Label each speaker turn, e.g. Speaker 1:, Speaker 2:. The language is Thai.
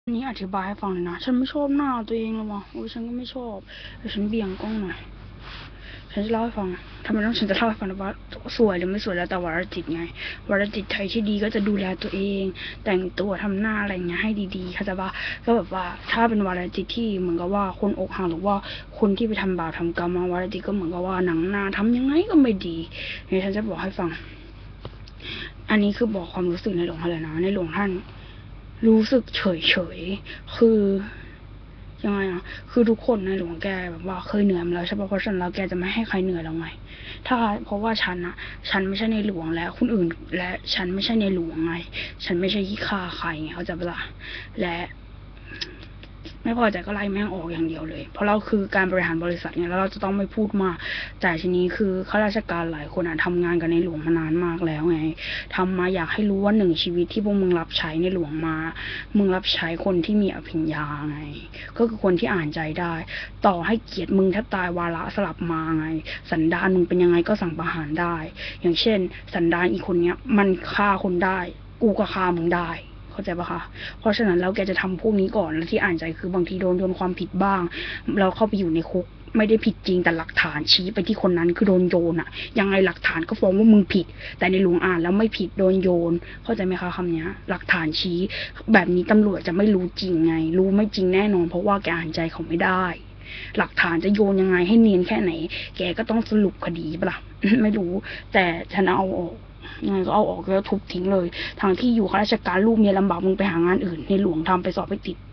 Speaker 1: นี่อธิบายให้ฟังเลยนะฉันไม่ชอบหน้าตัวเองหรอกวะโอ้ยฉันก็ไม่ชอบเดี๋ยวฉันเบี่ยงกล้องหน่อยฉันจะเล่าให้ฟังทำไมต้องฉันจะเล่าให้ฟังว่าสวยหรือไม่สวยแล้วแต่วาระจิตไงวาระจิตใจที่ดีก็จะดูแลตัวเองแต่งตัวทำหน้าอะไรเงี้ยให้ดีๆเข้าใจปะก็แบบว่าถ้าเป็นวาระจิตที่เหมือนกับว่าคนอกหักหรือว่าคนที่ไปทำบาปทำกรรมมาวาระจิตก็เหมือนกับว่าหนังหน้าทำยังไงก็ไม่ดีเนี่ยฉันจะบอกให้ฟังอันนี้คือบอกความรู้สึกในหลวงท่านเลยนะในหลวงท่านรู้สึกเฉยๆคือยังไงอ่ะคือทุกคนในหลวงแกแบบว่าเคยเหนื่อยมาแล้วใช่ปะเพราะฉะนั้นแล้วแกจะไม่ให้ใครเหนื่อยแล้วไงถ้าเพราะว่าฉันไม่ใช่ในหลวงและคนอื่นและฉันไม่ใช่ในหลวงไงฉันไม่ใช่ขี้ข้าใครไงเขาใจปะล่ะและไม่พอใจก็ไล่แม่งออกอย่างเดียวเลยเพราะเราคือการบริหารบริษัทไงแล้วเราจะต้องไม่พูดมากแต่ทีนี้คือข้าราชการหลายคนทำงานกับในหลวงมานานมากแล้วไงทำมาอยากให้รู้ว่า1 ชีวิตที่พวกมึงรับใช้ในหลวงมามึงรับใช้คนที่มีอภิญญาไงก็คือคนที่อ่านใจได้ต่อให้เกลียดมึงแทบตายวาระสลับมาไงสันดานมึงเป็นยังไงก็สั่งประหารได้อย่างเช่นสันดานอีกคนเนี้ยมันฆ่าคนได้กูก็ฆ่ามึงได้เข้าใจปะคะเพราะฉะนั้นแล้วแกจะทำพวกนี้ก่อนแล้วที่อ่านใจคือบางทีโดนความผิดบ้างเราเข้าไปอยู่ในคุกไม่ได้ผิดจริงแต่หลักฐานชี้ไปที่คนนั้นคือโดนโยนอะยังไงหลักฐานก็ฟ้องว่ามึงผิดแต่ในหลวงอ่านแล้วไม่ผิดโดนโยนเข้าใจไหมคะคำนี้หลักฐานชี้แบบนี้ตำรวจจะไม่รู้จริงไงรู้ไม่จริงแน่นอนเพราะว่าแกอ่านใจเขาไม่ได้หลักฐานจะโยนยังไงให้เนียนแค่ไหนแกก็ต้องสรุปคดีปะล่ะ ไม่รู้แต่ฉันเอาออกยังไงก็เอาออกแล้วทุบทิ้งเลยทางที่อยู่ข้าราชการลูกเมียลำบากมึงไปหางานอื่นในหลวงทำไปสอบไปติด